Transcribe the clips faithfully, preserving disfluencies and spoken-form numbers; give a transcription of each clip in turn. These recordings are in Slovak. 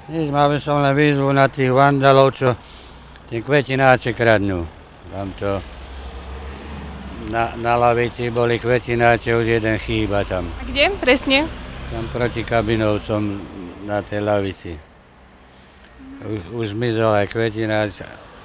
Nič, mal by som len výzvu na tých vandalov, čo tie kvetináče kradnú. Tam to na, na lavici boli kvetináče, už jeden chýba tam. A kde presne? Tam proti Kabinovcom na tej lavici. Už, už zmizol aj kvetináč,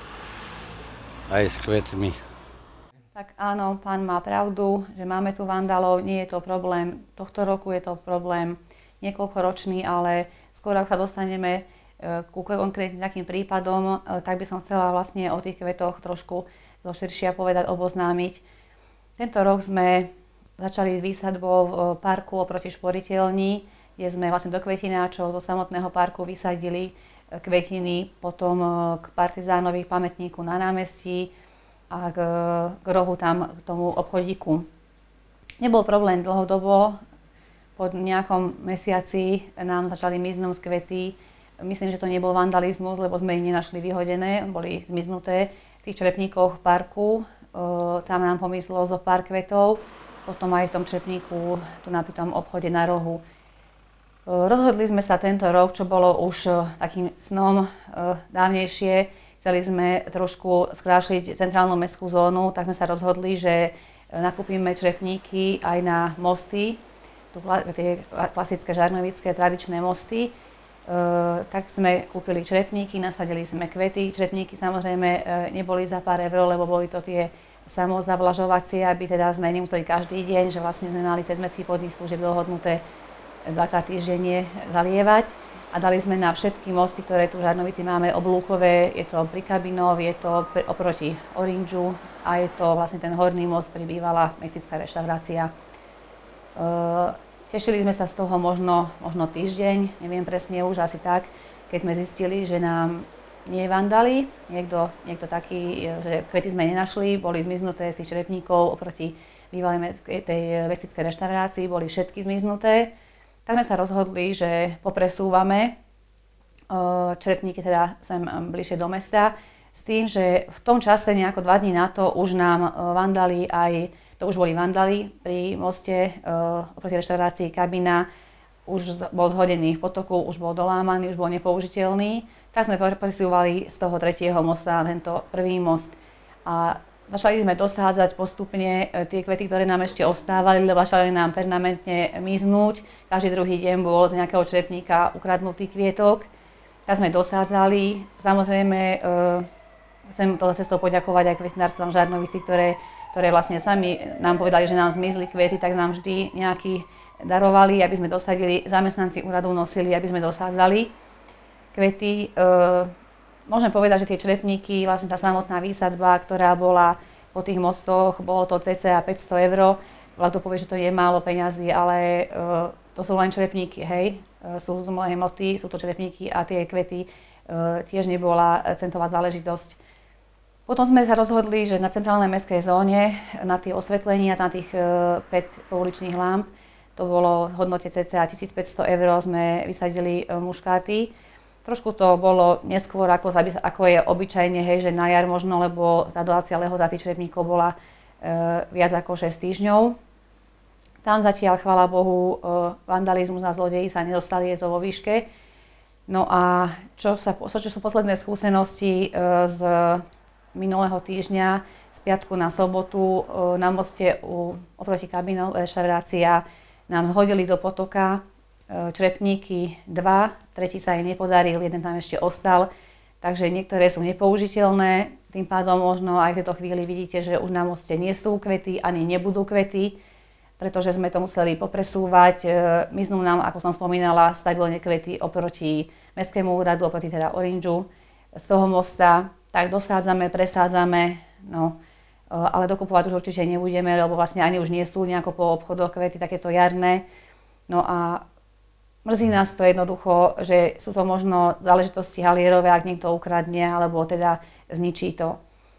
aj s kvetmi. Tak áno, pán má pravdu, že máme tu vandalov, nie je to problém tohto roku, je to problém niekoľkoročný, ale skôr ako sa dostaneme ku konkrétne takým prípadom, tak by som chcela vlastne o tých kvetoch trošku širšia povedať, oboznámiť. Tento rok sme začali s výsadbou v parku oproti šporiteľni, kde sme vlastne do kvetináčov, do samotného parku vysadili kvetiny, potom k partizánovi pamätníku na námestí a k, k rohu tam, k tomu obchodíku. Nebol problém dlhodobo, po nejakom mesiaci nám začali miznúť kvety. Myslím, že to nebol vandalizmus, lebo sme ich nenašli vyhodené, boli zmiznuté. V tých črepníkoch v parku, e, tam nám pomyslo zo pár kvetov, potom aj v tom črepníku, tu na tom obchode na rohu. E, rozhodli sme sa tento rok, čo bolo už takým snom e, dávnejšie. Chceli sme trošku skrášliť centrálnu mestskú zónu, tak sme sa rozhodli, že nakúpime črepníky aj na mosty, tie klasické žarnovické tradičné mosty. Uh, tak sme kúpili črepníky, nasadili sme kvety. Črepníky samozrejme uh, neboli za pár eur, lebo boli to tie samozavlažovacie, aby teda sme nemuseli každý deň, že vlastne sme mali cez mestský podnik služieb dohodnuté dvakrát týždenne zalievať. A dali sme na všetky mosty, ktoré tu v Žarnovici máme, oblúkové, je to pri Kabinov, je to oproti Orangeu a je to vlastne ten horný most, pri bývalá mexická reštaurácia. Uh, Tešili sme sa z toho možno, možno týždeň, neviem presne už, asi tak, keď sme zistili, že nám nie vandali, niekto, niekto taký, že kvety sme nenašli, boli zmiznuté z tých črepníkov oproti bývalej tej mestickej reštaurácii, boli všetky zmiznuté. Tak sme sa rozhodli, že popresúvame črepníky teda sem bližšie do mesta, s tým, že v tom čase, nejako dva dní na to, už nám vandali aj To už boli vandali pri moste uh, oproti reštaurácii Kabina, už bol zhodený v potoku, už bol dolámaný, už bol nepoužiteľný. Tak sme presúvali z toho tretieho mosta na tento prvý most. A začali sme dosádzať postupne tie kvety, ktoré nám ešte ostávali, lebo začali nám permanentne miznúť. Každý druhý deň bol z nejakého črepníka ukradnutý kvietok. Tak sme dosádzali. Samozrejme, uh, chcem toto cestou poďakovať aj kvetinárstvom v Žarnovici, ktoré ktoré vlastne sami nám povedali, že nám zmizli kvety, tak nám vždy nejaký darovali, aby sme dosadili, zamestnanci úradu nosili, aby sme dosádzali kvety. E, môžem povedať, že tie črepníky, vlastne tá samotná výsadba, ktorá bola po tých mostoch, bolo to cca päťsto eur. Vláda povie, že to je málo peňazí, ale e, to sú len črepníky, hej. E, sú z mnohé moty, sú to črepníky a tie kvety e, tiež nebola centová záležitosť. Potom sme sa rozhodli, že na centrálnej mestskej zóne, na tie osvetlenia, na tých päť pouličných lámp, to bolo v hodnote cca tisícpäťsto eur, sme vysadili muškáty. Trošku to bolo neskôr, ako, ako je obyčajne, hej, že na jar možno, lebo tá dodacia lehota tých črepníkov bola e, viac ako šesť týždňov. Tam zatiaľ, chvála Bohu, e, vandalizmus a zlodeji sa nedostali, je to vo výške. No a čo, sa, čo sú posledné skúsenosti e, z minulého týždňa, z piatku na sobotu, na moste u, oproti Kabinov reštaurácia nám zhodili do potoka črepníky dva, tretí sa im nepodaril, jeden tam ešte ostal, takže niektoré sú nepoužiteľné, tým pádom možno aj v tejto chvíli vidíte, že už na moste nie sú kvety, ani nebudú kvety, pretože sme to museli popresúvať. Miznú nám, ako som spomínala, stabilne kvety oproti mestskému úradu, oproti teda Orangeu z toho mosta. Tak dosádzame, presádzame, no, ale dokupovať už určite nebudeme, lebo vlastne ani už nie sú nejako po obchodoch kvety, takéto jarné. No a mrzí nás to jednoducho, že sú to možno záležitosti halierové, ak niekto ukradne, alebo teda zničí to.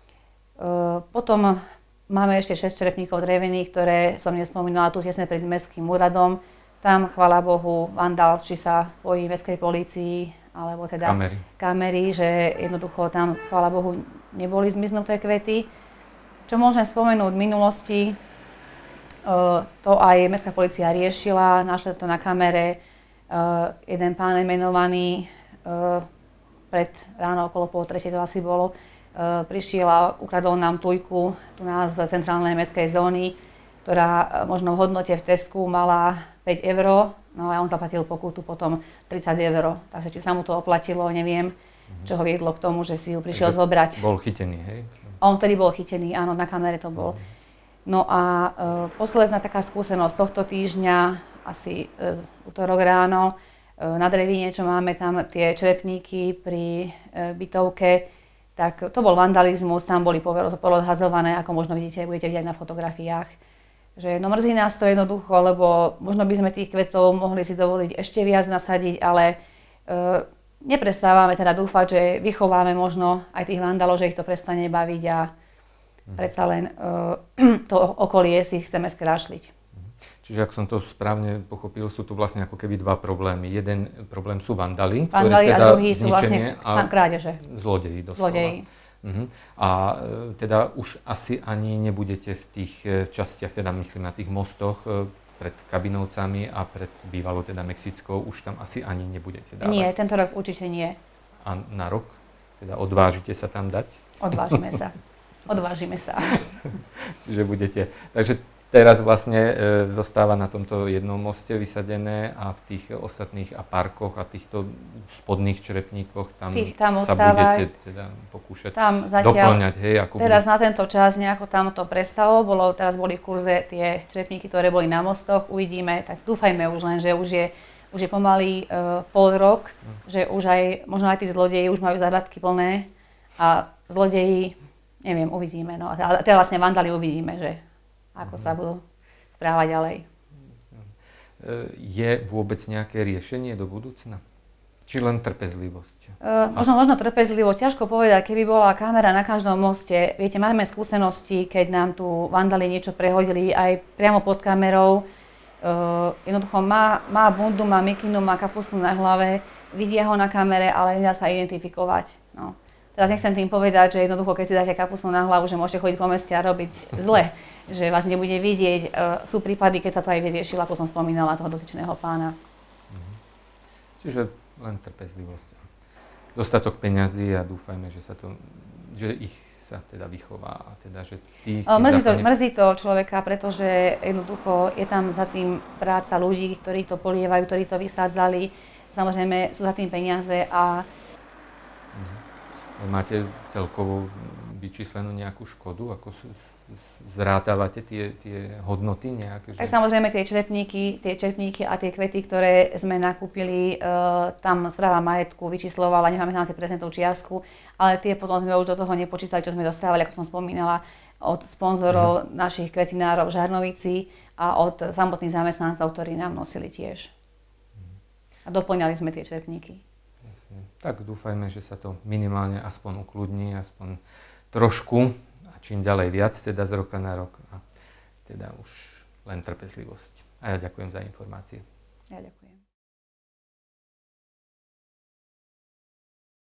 Potom máme ešte šesť črepníkov drevených, ktoré som nespomínala tu tesne pred mestským úradom. Tam, chvála Bohu, vandal, či sa bojí mestskej polícii, alebo teda kamery. kamery, že jednoducho tam, chvála Bohu, neboli zmiznuté kvety. Čo môžem spomenúť v minulosti, to aj mestská polícia riešila, našli to na kamere, jeden pán menovaný pred ráno okolo pol tretej to asi bolo, prišiel a ukradol nám tujku tu nás z centrálnej mestskej zóny, ktorá možno v hodnote v Tesku mala päť eur, no ale on zaplatil pokutu potom tridsať eur. Takže či sa mu to oplatilo, neviem, čo ho viedlo k tomu, že si ju prišiel Takže zobrať. Bol chytený, hej? On vtedy bol chytený, áno, na kamere to bol. No a e, posledná taká skúsenosť tohto týždňa, asi e, útorok ráno, e, na Drevíne, čo máme tam tie črepníky pri e, bytovke, tak to bol vandalizmus, tam boli polodhazované, ako možno vidíte, budete vidieť na fotografiách. Že no mrzí nás to jednoducho, lebo možno by sme tých kvetov mohli si dovoliť ešte viac nasadiť, ale e, neprestávame teda dúfať, že vychováme možno aj tých vandalov, že ich to prestane baviť a predsa len e, to okolie si chceme skrášliť. Čiže ak som to správne pochopil, sú tu vlastne ako keby dva problémy. Jeden problém sú vandali, vandali ktoré teda a druhý sú vlastne a krádeže. Zlodeji doslova. Zlodeji. Uh-huh. A e, teda už asi ani nebudete v tých e, častiach, teda myslím na tých mostoch e, pred Kabinovcami a pred bývalou teda Mexickou, už tam asi ani nebudete dávať. Nie, tento rok určite nie. A na rok? Teda odvážite sa tam dať? Odvážime sa. Odvážime sa. Čiže budete... Takže teraz vlastne e, zostáva na tomto jednom moste vysadené a v tých ostatných a parkoch a týchto spodných črepníkoch tam, Tých, tam sa ostáva, budete teda pokúšať tam zatiaľ, doplňať. Hej, ako teraz bude... na tento čas nejako tam to prestalo, bolo, teraz boli v kurze tie črepníky, ktoré boli na mostoch, uvidíme, tak dúfajme už len, že už je, už je pomaly uh, pol rok, hm. že už aj, možno aj tí zlodeji už majú záhradky plné a zlodeji, neviem, uvidíme, no a teda vlastne vandali uvidíme, že ako sa budú správať ďalej. Je vôbec nejaké riešenie do budúcna? Či len trpezlivosť? Uh, možno, možno trpezlivo, ťažko povedať, keby bola kamera na každom moste. Viete, máme skúsenosti, keď nám tu vandali niečo prehodili aj priamo pod kamerou. Uh, jednoducho má, má bundu, má mikinu, má kapustu na hlave, vidia ho na kamere, ale nedá sa identifikovať. No. Teraz nechcem tým povedať, že jednoducho, keď si dáte kapustu na hlavu, že môžete chodiť po meste a robiť zle, že vás nebude vidieť. Uh, sú prípady, keď sa to aj vyriešilo, ako som spomínala, toho dotyčného pána. Mhm. Čiže len trpezlivosť. Dostatok peňazí a dúfajme, že sa to, že ich sa teda vychová a teda, že tí si mrzí to, zákonne... mrzí to človeka, pretože jednoducho je tam za tým práca ľudí, ktorí to polievajú, ktorí to vysádzali. Samozrejme sú za tým peniaze a... Mhm. Máte celkovo vyčíslenú nejakú škodu? Ako sú, zrátavate tie, tie hodnoty nejaké? Že... Tak samozrejme tie črepníky, tie črepníky a tie kvety, ktoré sme nakúpili, e, tam správa majetku vyčíslovala, nemáme si presne tú čiastku, ale tie potom sme už do toho nepočítali, čo sme dostávali, ako som spomínala, od sponzorov mhm. našich kvetinárov v Žarnovici a od samotných zamestnancov, ktorí nám nosili tiež. A doplňali sme tie črepníky. Tak dúfajme, že sa to minimálne aspoň ukludní, aspoň trošku a čím ďalej viac, teda z roka na rok. A teda už len trpezlivosť. A ja ďakujem za informácie. Ja ďakujem.